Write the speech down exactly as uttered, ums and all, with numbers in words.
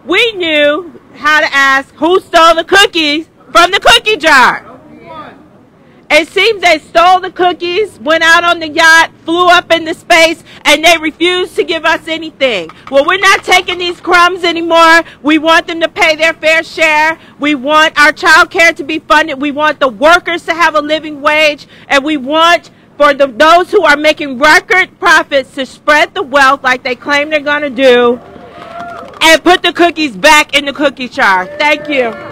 we knew how to ask who stole the cookies from the cookie jar. It seems they stole the cookies, went out on the yacht, flew up into space, and they refused to give us anything. Well, we're not taking these crumbs anymore. We want them to pay their fair share. We want our child care to be funded. We want the workers to have a living wage. And we want for the, those who are making record profits to spread the wealth like they claim they're going to do and put the cookies back in the cookie jar. Thank you.